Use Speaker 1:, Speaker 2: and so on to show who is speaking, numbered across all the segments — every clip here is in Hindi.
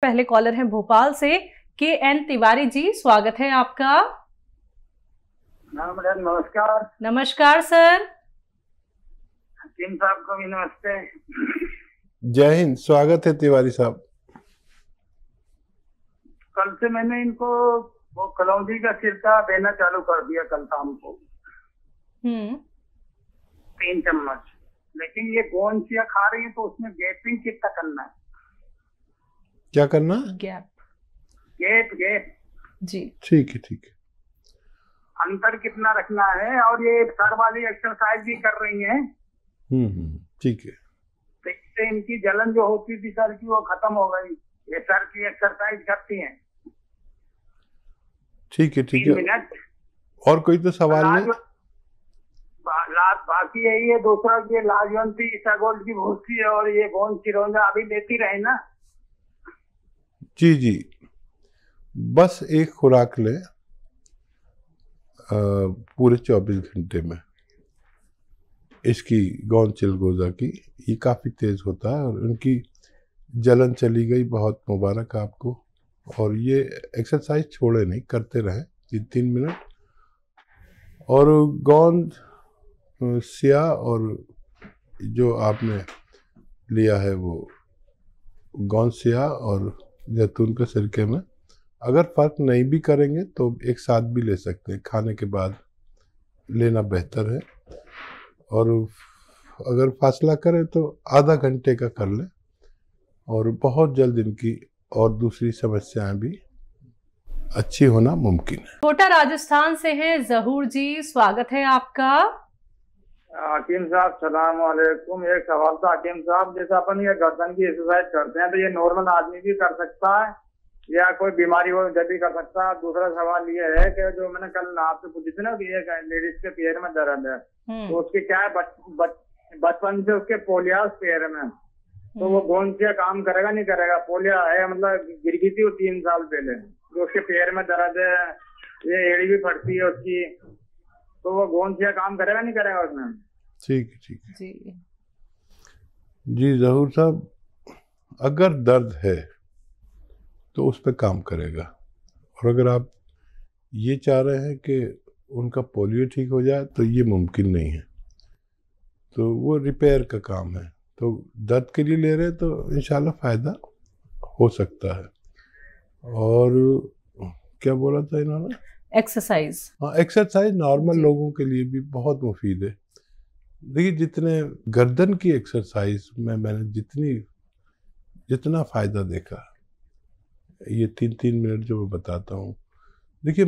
Speaker 1: पहले कॉलर हैं भोपाल से KN तिवारी जी, स्वागत है आपका।
Speaker 2: मैडम नमस्कार।
Speaker 1: नमस्कार सर।
Speaker 2: हकीम साहब को भी नमस्ते।
Speaker 3: जय हिंद, स्वागत है तिवारी साहब।
Speaker 2: कल से मैंने इनको वो कलौंजी का सिरका देना चालू कर दिया कल शाम को 3 चम्मच, लेकिन ये गोंचिया खा रही है तो उसमें गैपिंग कितना करना है?
Speaker 3: क्या करना?
Speaker 2: गैप
Speaker 1: जी,
Speaker 3: ठीक है ठीक है।
Speaker 2: अंतर कितना रखना है? और ये सर वाली एक्सरसाइज भी कर रही हैं।
Speaker 3: ठीक है।
Speaker 2: तो इससे इनकी जलन जो होती थी सर की वो खत्म हो गई। ये सर की एक्सरसाइज करती हैं।
Speaker 3: ठीक है ठीक
Speaker 2: 3
Speaker 3: है।
Speaker 2: मिनट।
Speaker 3: और कोई तो सवाल नहीं?
Speaker 2: बाकी यही है, दूसरा ये लाजवंती ईसागोल्ड की भूसी है और ये गोंद चिरौंजा अभी लेती रहे ना।
Speaker 3: जी जी, बस एक खुराक ले पूरे 24 घंटे में इसकी गोंद चिलगोजा की। ये काफ़ी तेज़ होता है और उनकी जलन चली गई, बहुत मुबारक आपको। और ये एक्सरसाइज छोड़े नहीं, करते रहें 3 मिनट। और गोंद सिया और जो आपने लिया है वो गोंद सिया और जैतून के सिरके में अगर फ़र्क नहीं भी करेंगे तो एक साथ भी ले सकते हैं, खाने के बाद लेना बेहतर है। और अगर फासला करें तो आधा घंटे का कर लें और बहुत जल्द इनकी और दूसरी समस्याएं भी अच्छी होना मुमकिन है।
Speaker 1: कोटा राजस्थान से हैं जहूर जी, स्वागत है आपका।
Speaker 2: हकीम साहब सलाम वालेकुम। एक सवाल था हकीम साहब, जैसे अपन ये गर्दन की एक्सरसाइज करते हैं तो ये नॉर्मल आदमी भी कर सकता है या कोई बीमारी हो जब भी कर सकता है? दूसरा सवाल ये है कि जो मैंने कल आपसे पूछी थी ना कि एक लेडीज के पैर में दर्द है तो उसकी क्या है, बचपन से उसके पोलियास पैर में, तो वो गोंचिया काम करेगा नहीं करेगा? पोलिया है मतलब गिर गई थी वो 3 साल पहले, जो उसके पैर में दर्द है, ये एड़ी भी फटती है उसकी, तो वो गोंचिया काम करेगा नहीं करेगा उसमें?
Speaker 3: ठीक है ठीक है
Speaker 1: जी
Speaker 3: जी जहूर साहब, अगर दर्द है तो उस पर काम करेगा। और अगर आप ये चाह रहे हैं कि उनका पोलियो ठीक हो जाए तो ये मुमकिन नहीं है, तो वो रिपेयर का काम है। तो दर्द के लिए ले रहे हैं तो इंशाल्लाह फ़ायदा हो सकता है। और क्या बोला था इन्होंने?
Speaker 1: एक्सरसाइज।
Speaker 3: हाँ, एक्सरसाइज नॉर्मल लोगों के लिए भी बहुत मुफीद है। देखिए, जितने गर्दन की एक्सरसाइज में मैंने जितना फ़ायदा देखा, ये 3 मिनट जो मैं बताता हूँ, देखिए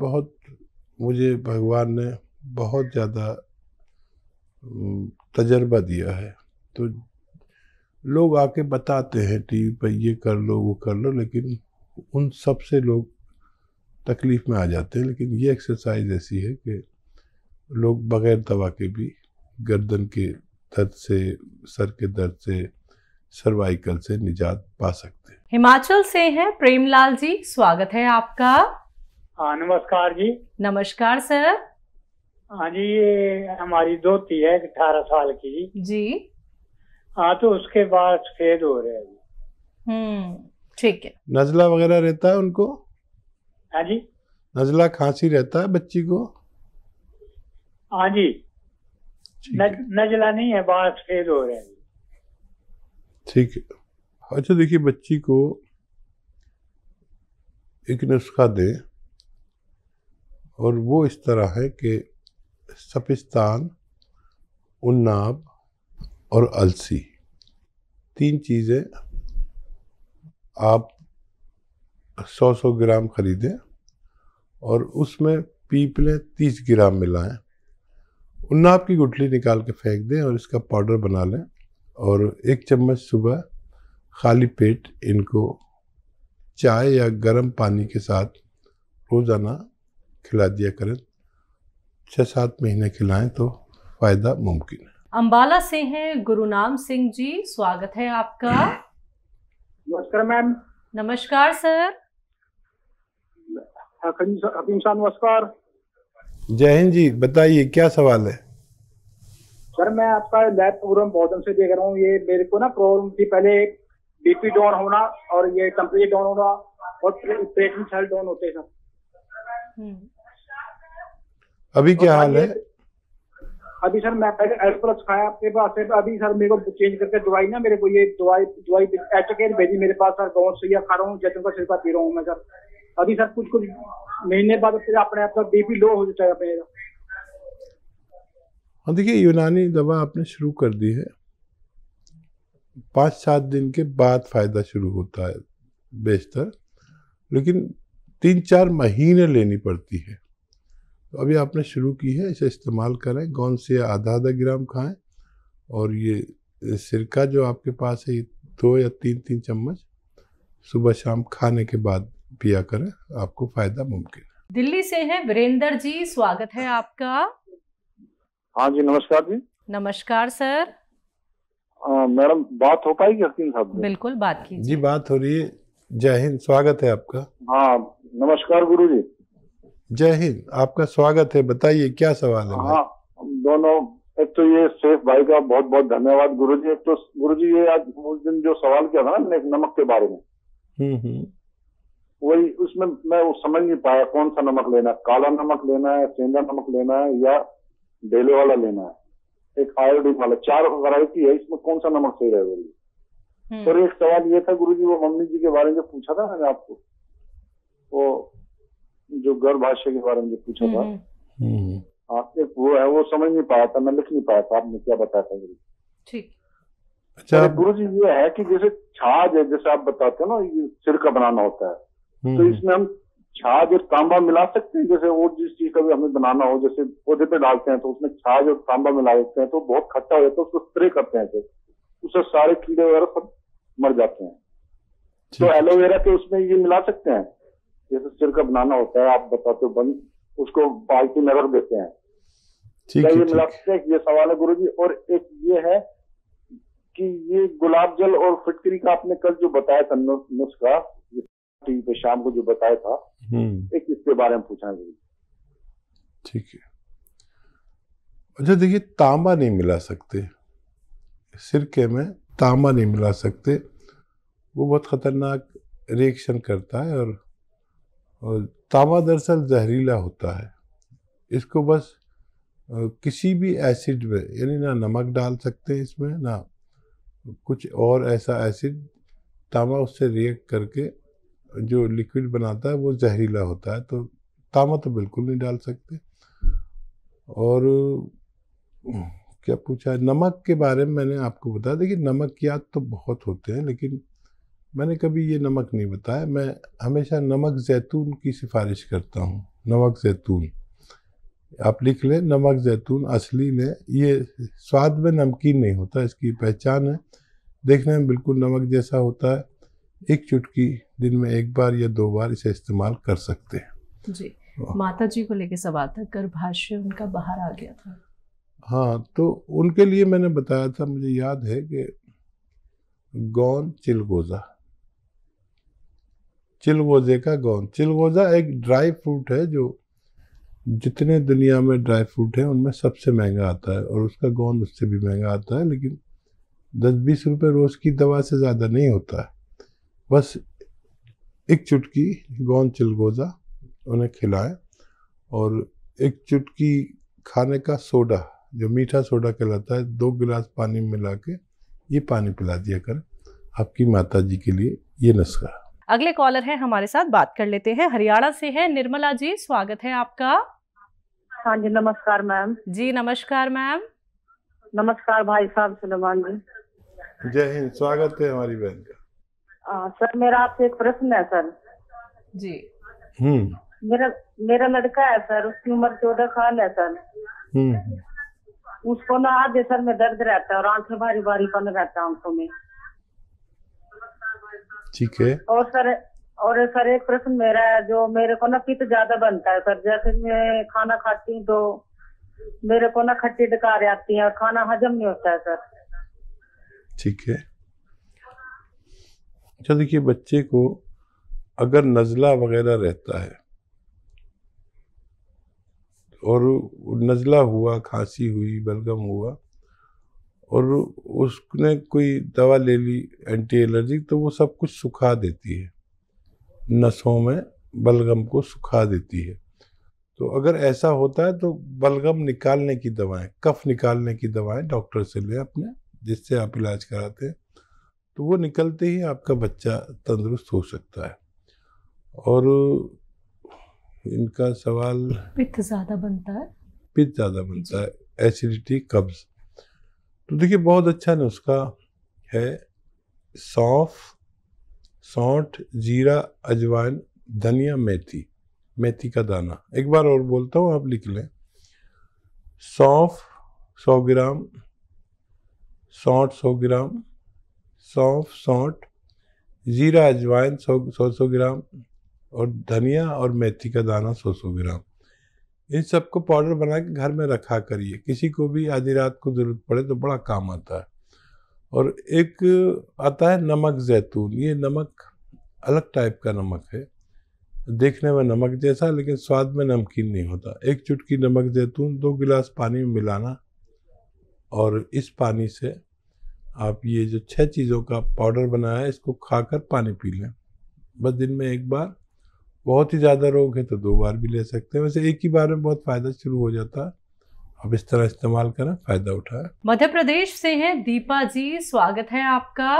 Speaker 3: मुझे भगवान ने बहुत ज़्यादा तजर्बा दिया है। तो लोग आके बताते हैं टीवी पर ये कर लो वो कर लो, लेकिन उन सब से लोग तकलीफ़ में आ जाते हैं। लेकिन ये एक्सरसाइज ऐसी है कि लोग बग़ैर दवा के भी गर्दन के दर्द से, सर के दर्द से, सर्वाइकल से निजात पा सकते हैं।
Speaker 1: हिमाचल से हैं प्रेमलाल जी, स्वागत है आपका।
Speaker 4: हाँ नमस्कार जी।
Speaker 1: नमस्कार सर।
Speaker 4: हाँ जी, ये हमारी दोती है 18 साल की
Speaker 1: जी।
Speaker 4: हाँ, तो उसके बाद सफेद हो रहे हैं।
Speaker 1: ठीक है।
Speaker 3: नज़ला वगैरह रहता है उनको?
Speaker 4: हाँ जी,
Speaker 3: नज़ला खांसी रहता है बच्ची को?
Speaker 4: हाँ जी, नजला नहीं है, बाल सफेद हो रहे हैं।
Speaker 3: ठीक है। अच्छा देखिए, बच्ची को एक नुस्खा दें और वो इस तरह है कि सपिस्तान, उन्नाब और अलसी, 3 चीज़ें आप 100 ग्राम खरीदें और उसमें पीपले 30 ग्राम मिलाएं। उन्नाब की गुठली निकाल के फेंक दें और इसका पाउडर बना लें और 1 चम्मच सुबह खाली पेट इनको चाय या गर्म पानी के साथ रोज़ाना खिला दिया करें। 6-7 महीने खिलाएं तो फ़ायदा मुमकिन है।
Speaker 1: अंबाला से हैं गुरुनाम सिंह जी, स्वागत है आपका।
Speaker 2: नमस्कार मैम।
Speaker 1: नमस्कार सर।
Speaker 2: हकीम साहब नमस्कार।
Speaker 3: जय हिंद जी, बताइए क्या सवाल है?
Speaker 2: सर मैं आपका लैब प्रोग्राम बहुत दिन से देख रहा हूँ। ये मेरे को ना प्रॉब्लम थी पहले,
Speaker 5: बीपी डाउन होना और ये टेम्परेचर डाउन होना और पेट में सेल डाउन होते हैं सर।
Speaker 3: अभी क्या हाल है?
Speaker 5: अभी सर मैं पहले एल्प्लस खाया आपके पास से, अभी सर मेरे को चेंज करके दवाई ना, मेरे को ये दवाई एचकेर भेजी मेरे पास सर, गाँव से खा रहा हूँ, जैतून का छिलका पी रहा हूँ मैं सर। अभी सर कुछ महीने बाद फिर अपने आप का बीपी लो हो जाता है मेरा।
Speaker 3: हाँ देखिए, यूनानी दवा आपने शुरू कर दी है, 5-7 दिन के बाद फायदा शुरू होता है बेशतर, लेकिन 3-4 महीने लेनी पड़ती है। तो अभी आपने शुरू की है, इसे इस्तेमाल करें। गोंद से आधा ग्राम खाएं और ये सिरका जो आपके पास है 2 या 3 चम्मच सुबह शाम खाने के बाद पिया करें, आपको फायदा मुमकिन है।
Speaker 1: दिल्ली से हैं वीरेंद्र जी, स्वागत है आपका।
Speaker 6: हाँ जी, नमस्कार जी।
Speaker 1: नमस्कार सर।
Speaker 6: मैडम बात हो पाएगी हकीम साहब?
Speaker 1: बिल्कुल बात कीजिए
Speaker 3: जी, बात हो रही है। जय हिंद, स्वागत है आपका।
Speaker 6: हाँ नमस्कार गुरु जी।
Speaker 3: जय हिंद, आपका स्वागत है। बताइए क्या सवाल है?
Speaker 6: हाँ दोनों, एक तो ये सेफ भाई का बहुत बहुत धन्यवाद गुरु जी। एक तो गुरु जी ये आज उस दिन जो सवाल किया था ना नमक के बारे में, वही उसमें मैं वो समझ नहीं पाया कौन सा नमक लेना है, काला नमक लेना है, सेंधा नमक लेना है या डेले वाला लेना है, एक आयोडीन वाला, 4 वैरायटी है, इसमें कौन सा नमक सही रहेगा? और एक सवाल ये था गुरु जी, वो मम्मी जी के बारे में जो पूछा था मैंने आपको, वो जो गर्भाशय के बारे में जो पूछा था, एक वो है, वो समझ नहीं पाया था, मैं लिख नहीं पाया था, आपने क्या बताया था गुरु?
Speaker 1: ठीक।
Speaker 3: अच्छा
Speaker 6: गुरु जी ये है कि जैसे छाछ है, जैसे आप बताते हो ना ये सिरका बनाना होता है, तो इसमें हम छाछ और तांबा मिला सकते हैं? जैसे और जिस चीज का भी हमें बनाना हो, जैसे पौधे पे डालते हैं तो उसमें छाछ और तांबा मिला देते हैं तो बहुत खट्टा हो जाता है, उसको स्प्रे करते हैं तो उससे सारे कीड़े वगैरह सब मर जाते हैं। तो एलोवेरा के उसमें ये मिला सकते हैं? जैसे सिरका बनाना होता है, आप बताते हो बंद, उसको बाल्टी में रख देते हैं, क्या ये मिला सकते हैं? ये सवाल है गुरु जी। और एक ये है कि ये गुलाब जल और फिटकरी का आपने कल जो बताया था नुस्खा टीवी पे शाम को जो बताया था, एक इसके बारे में पूछना है।
Speaker 3: ठीक है। अच्छा देखिए, तांबा नहीं मिला सकते सिरके में, तांबा नहीं मिला सकते, वो बहुत खतरनाक रिएक्शन करता है। और तांबा दरअसल जहरीला होता है। इसको बस किसी भी एसिड में, यानी ना नमक डाल सकते हैं इसमें, ना कुछ और ऐसा एसिड, तांबा उससे रिएक्ट करके जो लिक्विड बनाता है वो जहरीला होता है, तो तांबा तो बिल्कुल नहीं डाल सकते। और क्या पूछा, नमक के बारे में मैंने आपको बताया। देखिए नमकियात तो बहुत होते हैं, लेकिन मैंने कभी ये नमक नहीं बताया। मैं हमेशा नमक जैतून की सिफारिश करता हूँ। नमक जैतून आप लिख लें, नमक जैतून असली लें। ये स्वाद में नमकीन नहीं होता, इसकी पहचान है, देखने में बिल्कुल नमक जैसा होता है। एक चुटकी दिन में 1 बार या 2 बार इसे इस्तेमाल कर सकते हैं।
Speaker 1: जी, माता जी को लेके सवाल था, गर्भाशय उनका बाहर आ गया था।
Speaker 3: हाँ, तो उनके लिए मैंने बताया था, मुझे याद है कि गौन चिलगोजा, चिलगोजे का गौन। चिलगोजा एक ड्राई फ्रूट है जो जितने दुनिया में ड्राई फ्रूट है उनमें सबसे महंगा आता है, और उसका गौन उससे भी महंगा आता है, लेकिन 10-20 रुपए रोज की दवा से ज़्यादा नहीं होता है। बस एक चुटकी गौन चिलगोजा उन्हें खिलाएं, और एक चुटकी खाने का सोडा, जो मीठा सोडा कहलाता है, 2 गिलास पानी में मिला के ये पानी पिला दिया करें आपकी माता जी के लिए, ये नुस्खा।
Speaker 1: अगले कॉलर है हमारे साथ, बात कर लेते हैं। हरियाणा से है निर्मला जी, स्वागत है आपका।
Speaker 7: हाँ जी, नमस्कार मैम।
Speaker 1: जी नमस्कार मैम।
Speaker 7: नमस्कार भाई साहब सुलेमान जी।
Speaker 3: जय हिंद, स्वागत है हमारी बहन का।
Speaker 7: सर मेरा आपसे एक प्रश्न है सर।
Speaker 1: जी।
Speaker 7: मेरा लड़का है सर, उसकी उम्र 14 साल है सर। उसको ना आधे सर में दर्द रहता है और आंखें भारी भारीपन रहता है आंखों में।
Speaker 3: ठीक है।
Speaker 7: और सर एक प्रश्न मेरा है, जो मेरे को ना पित्त ज्यादा बनता है सर। जैसे मैं खाना खाती हूँ तो मेरे को ना खट्टी डकार आती है और खाना हजम नहीं होता है सर।
Speaker 3: ठीक है। अच्छा देखिए, बच्चे को अगर नज़ला वगैरह रहता है और नज़ला हुआ, खांसी हुई, बलगम हुआ, और उसने कोई दवा ले ली एंटी एलर्जिक, तो वो सब कुछ सुखा देती है, नसों में बलगम को सुखा देती है। तो अगर ऐसा होता है तो बलगम निकालने की दवाएं, कफ निकालने की दवाएं डॉक्टर से लें अपने, जिससे आप इलाज कराते हैं, तो वो निकलते ही आपका बच्चा तंदुरुस्त हो सकता है। और इनका सवाल,
Speaker 1: पित्त ज़्यादा बनता है,
Speaker 3: पित्त ज़्यादा बनता है, एसिडिटी, कब्ज। तो देखिए बहुत अच्छा नुस्खा है, सौंफ, सौंठ, जीरा, अजवाइन, धनिया, मेथी, मेथी का दाना। एक बार और बोलता हूँ, आप लिख लें। सौंफ 100 ग्राम, सौंठ 100 ग्राम, सौंफ, सौंठ, जीरा, अजवाइन 100 ग्राम, और धनिया और मेथी का दाना 100 ग्राम। इन सबको पाउडर बना के घर में रखा करिए, किसी को भी आधी रात को ज़रूरत पड़े तो बड़ा काम आता है। और एक आता है नमक जैतून, ये नमक अलग टाइप का नमक है, देखने में नमक जैसा लेकिन स्वाद में नमकीन नहीं होता। एक चुटकी नमक जैतून 2 गिलास पानी में मिलाना, और इस पानी से आप ये जो 6 चीज़ों का पाउडर बनाया है इसको खाकर पानी पी लें, बस दिन में एक बार। बहुत ही ज़्यादा रोग है तो 2 बार भी ले सकते हैं, वैसे एक ही बार में बहुत फ़ायदा शुरू हो जाता है। अब इस तरह इस्तेमाल करें, फ़ायदा उठाएं।
Speaker 1: मध्य प्रदेश से हैं दीपा जी, स्वागत है आपका।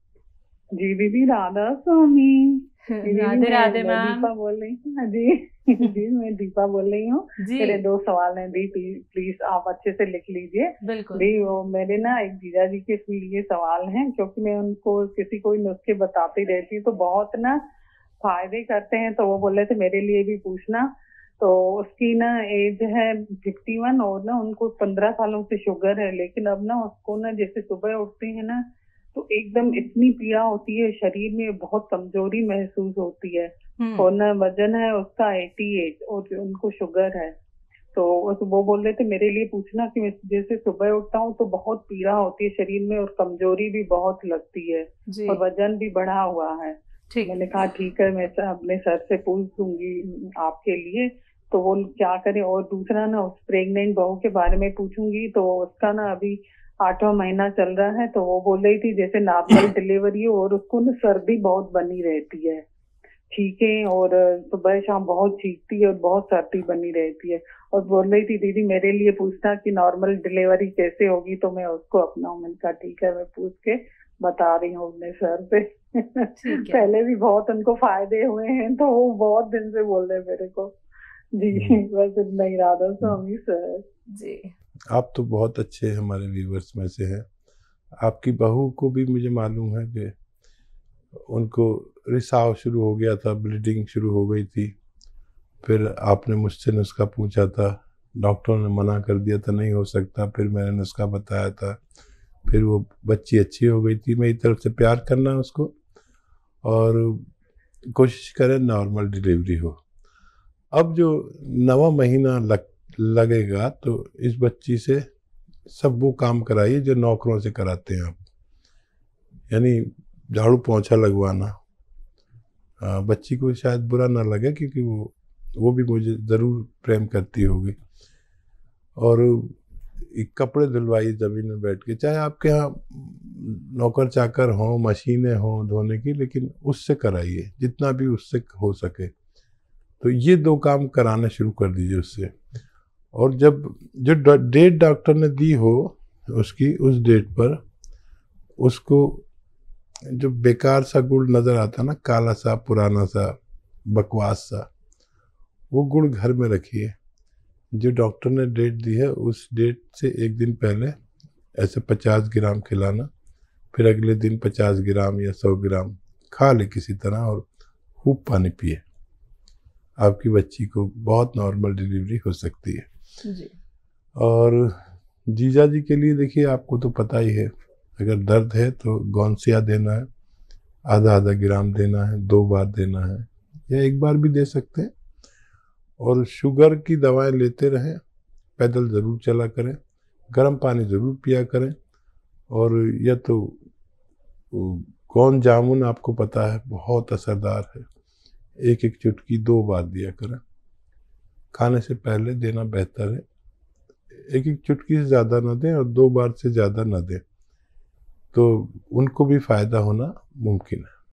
Speaker 8: जी दीदी, राधा स्वामी।
Speaker 1: राधे राधे मैम।
Speaker 8: दीपा बोल रही हूँ। हाँ जी जी, मैं दीपा बोल रही हूँ। मेरे 2 सवाल हैं दी, प्लीज आप अच्छे से लिख लीजिए।
Speaker 1: बिल्कुल
Speaker 8: दी, वो मेरे ना एक जीजा जी के लिए सवाल हैं, क्योंकि मैं उनको किसी को नुस्खे बताती रहती हूँ तो बहुत ना फायदे करते हैं, तो वो बोल रहे थे मेरे लिए भी पूछना। तो उसकी ना एज है 51 और ना उनको 15 सालों से शुगर है, लेकिन अब ना उसको ना जैसे सुबह उठते हैं ना तो एकदम इतनी पीड़ा होती है शरीर में, बहुत कमजोरी महसूस होती है। और ना वजन है उसका 88 और उनको शुगर है। तो वो बोल रहे थे मेरे लिए पूछना कि जैसे सुबह उठता हूँ तो बहुत पीड़ा होती है शरीर में और कमजोरी भी बहुत लगती है और वजन भी बढ़ा हुआ है। मैंने कहा ठीक है, मैं अपने सर से पूछ दूंगी आपके लिए, तो वो क्या करें। और दूसरा ना उस प्रेग्नेंट बहू के बारे में पूछूंगी, तो उसका ना अभी 8वां महीना चल रहा है, तो वो बोल रही थी जैसे नॉर्मल डिलीवरी हो और उसको ना सर्दी बहुत बनी रहती है, छींकें और सुबह शाम बहुत छींकती है और बहुत सर्दी बनी रहती है, और बोल रही थी दीदी मेरे लिए पूछना कि नॉर्मल डिलीवरी कैसे होगी, तो मैं उसको अपनाऊं। मैंने कहा ठीक है, मैं पूछ के बता रही हूँ अपने सर से। पहले भी बहुत उनको फायदे हुए हैं, तो वो बहुत दिन से बोल रहे मेरे को। जी बस इतना ही, राधा स्वामी सर जी।
Speaker 3: आप तो बहुत अच्छे हमारे व्यूवर्स में से हैं। आपकी बहू को भी मुझे मालूम है कि उनको रिसाव शुरू हो गया था, ब्लीडिंग शुरू हो गई थी, फिर आपने मुझसे नुस्खा पूछा था, डॉक्टर ने मना कर दिया था नहीं हो सकता, फिर मैंने नुस्खा बताया था, फिर वो बच्ची अच्छी हो गई थी। मेरी तरफ से प्यार करना उसको और कोशिश करें नॉर्मल डिलीवरी हो। अब जो 9वां महीना लगेगा तो इस बच्ची से सब वो काम कराइए जो नौकरों से कराते हैं आप, यानी झाड़ू पोंछा लगवाना। बच्ची को शायद बुरा ना लगे क्योंकि वो भी मुझे ज़रूर प्रेम करती होगी। और कपड़े धुलवाइए ज़मीन में बैठ के, चाहे आपके यहाँ नौकर चाकर हों, मशीनें हों धोने की, लेकिन उससे कराइए जितना भी उससे हो सके। तो ये 2 काम कराना शुरू कर दीजिए उससे। और जब जो डेट डॉक्टर ने दी हो उसकी, उस डेट पर उसको जो बेकार सा गुड़ नज़र आता ना, काला सा पुराना सा बकवास सा, वो गुड़ घर में रखिए। जो डॉक्टर ने डेट दी है उस डेट से 1 दिन पहले ऐसे 50 ग्राम खिलाना, फिर अगले दिन 50 ग्राम या 100 ग्राम खा ले किसी तरह, और खूब पानी पिए। आपकी बच्ची को बहुत नॉर्मल डिलीवरी हो सकती है
Speaker 1: जी।
Speaker 3: और जीजा जी के लिए देखिए, आपको तो पता ही है, अगर दर्द है तो गौनसिया देना है, आधा ग्राम देना है, 2 बार देना है या 1 बार भी दे सकते हैं। और शुगर की दवाएं लेते रहें, पैदल ज़रूर चला करें, गर्म पानी ज़रूर पिया करें, और या तो कौन जामुन आपको पता है बहुत असरदार है, 1 चुटकी 2 बार दिया करें, खाने से पहले देना बेहतर है। एक एक चुटकी से ज़्यादा ना दें और 2 बार से ज़्यादा ना दें, तो उनको भी फ़ायदा होना मुमकिन है।